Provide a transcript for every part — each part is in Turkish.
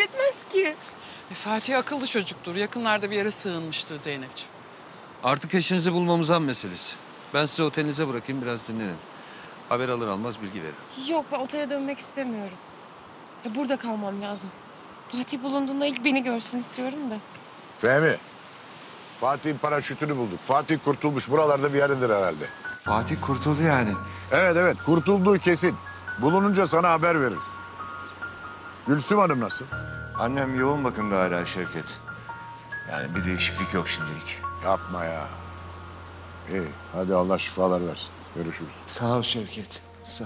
hissetmez ki. Fatih akıllı çocuktur. Yakınlarda bir yere sığınmıştır Zeynep'ciğim. Artık eşinizi bulmamız an meselesi. Ben sizi otelinize bırakayım, biraz dinlenin. Haber alır almaz bilgi veririm. Yok, ben otele dönmek istemiyorum. Ya burada kalmam lazım. Fatih bulunduğunda ilk beni görsün istiyorum da. Fehmi, Fatih'in paraşütünü bulduk. Fatih kurtulmuş. Buralarda bir yerindir herhalde. Fatih kurtuldu yani. Evet, kurtulduğu kesin. Bulununca sana haber verir. Gülsüm Hanım nasıl? Annem yoğun bakımda hala Şevket. Yani bir değişiklik yok şimdilik. Yapma ya. İyi, hadi Allah şifalar versin. Görüşürüz. Sağ ol Şevket, sağ ol.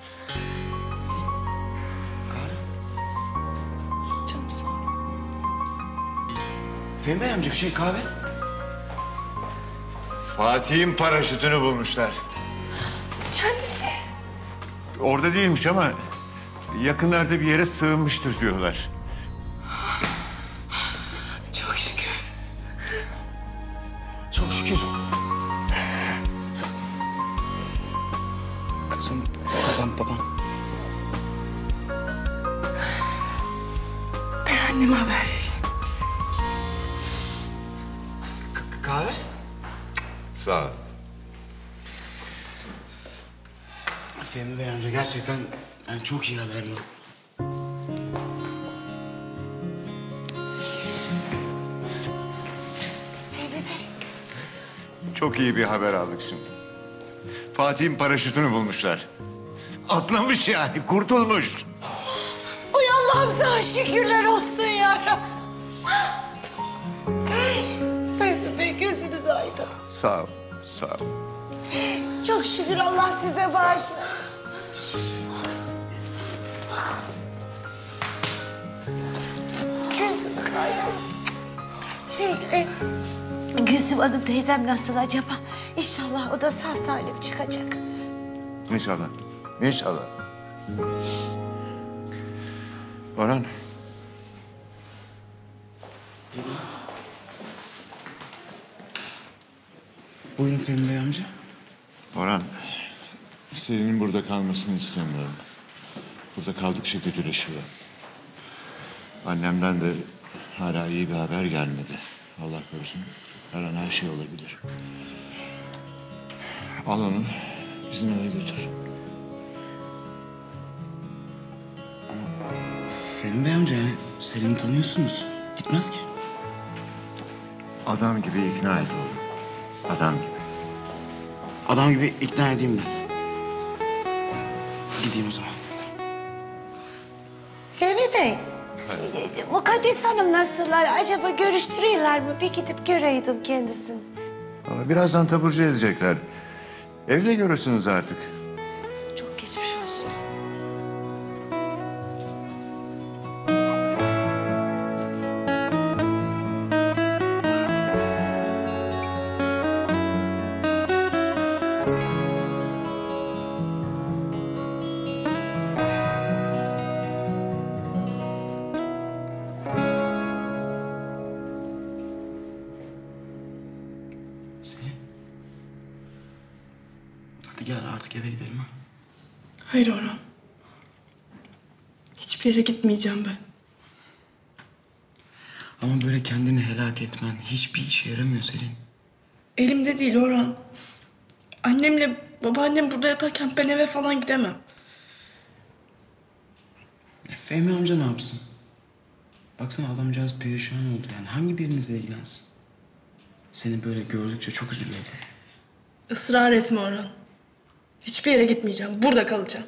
Canım sağ ol. Fehmi Bey amcık kahve. Fatih'in paraşütünü bulmuşlar. Kendisi. Orada değilmiş ama yakınlarda bir yere sığınmıştır diyorlar. Çok şükür. Çok şükür. Kızım, babam. Ben anneme haber vereyim. Kahve? Sağ ol. Fehmi Bey amca gerçekten yani çok iyi haber bu. Çok iyi bir haber aldık şimdi. Fatih'in paraşütünü bulmuşlar. Atlamış yani, kurtulmuş. Uy Allah'ım sana şükürler olsun ya. Fehmi Bey gözünüz aydın. Sağ ol, sağ ol. Çok şükür Allah size bağışlar. Gözünüz aydın. Gülsüm Hanım teyzem nasıl acaba? İnşallah o da sağ salim çıkacak. İnşallah, inşallah. Orhan. Buyurun Fehmi Bey amca. Orhan, Selin'in burada kalmasını istemiyorum. Burada kaldıkça kötüleşiyor. Annemden de hala iyi bir haber gelmedi. Allah korusun, her an her şey olabilir. Al onu, bizim eve götür. Fehmi Bey amca yani Selin'i tanıyorsunuz. Gitmez ki. Adam gibi ikna et oğlum. Adam gibi. Adam gibi ikna edeyim ben. Gideyim o zaman. Fehmi Bey, Mukaddes Hanım nasıllar? Acaba görüştürüyorlar mı? Bir gidip göreydim kendisini. Ama birazdan taburcu edecekler. Evde görürsünüz artık. Çok geçmiş olsun. Selin. Hadi gel artık eve gidelim ha. Hayır Orhan. Hiçbir yere gitmeyeceğim ben. Ama böyle kendini helak etmen hiçbir işe yaramıyor Selin. Elimde değil Orhan. Annemle babaannem burada yatarken ben eve falan gidemem. Fehmi amca ne yapsın? Baksana adamcağız perişan oldu yani. Hangi birinizle ilgilensin? Seni böyle gördükçe çok üzülüyordu. Israr etme Orhan. Hiçbir yere gitmeyeceğim. Burada kalacağım.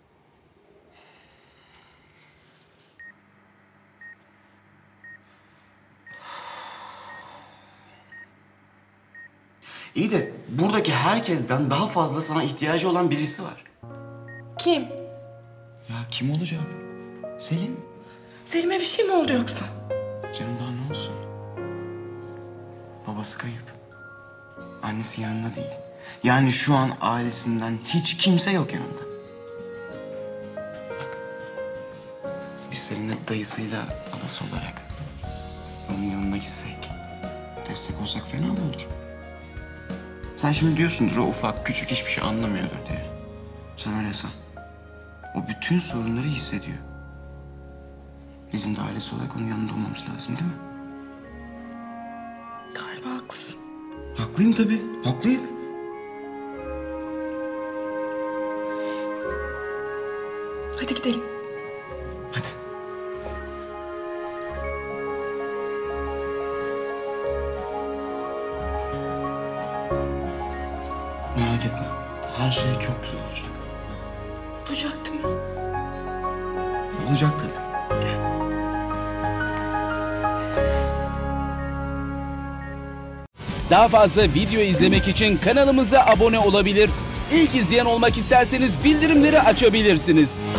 İyi de buradaki herkesten daha fazla sana ihtiyacı olan birisi var. Kim? Ya kim olacak? Selin. Selim'e bir şey mi oldu yoksa? Canım daha ne olsun? Babası kayıp. Annesi yanında değil. Yani şu an ailesinden hiç kimse yok yanında. Bak. Biz seninle dayısıyla adası olarak onun yanına gitsek, destek olsak fena mı olur? Sen şimdi diyorsundur o ufak küçük hiçbir şey anlamıyordur diye. Sen öyle san. O bütün sorunları hissediyor. Bizim de ailesi olarak onun yanında olmamız lazım değil mi? Galiba haklısın. Haklıyım tabii, haklıyım. Hadi gidelim. Hadi. Merak etme. Her şey çok güzel olacak. Olacak değil mi? Olacak tabii. Daha fazla video izlemek için kanalımıza abone olabilir. İlk izleyen olmak isterseniz bildirimleri açabilirsiniz.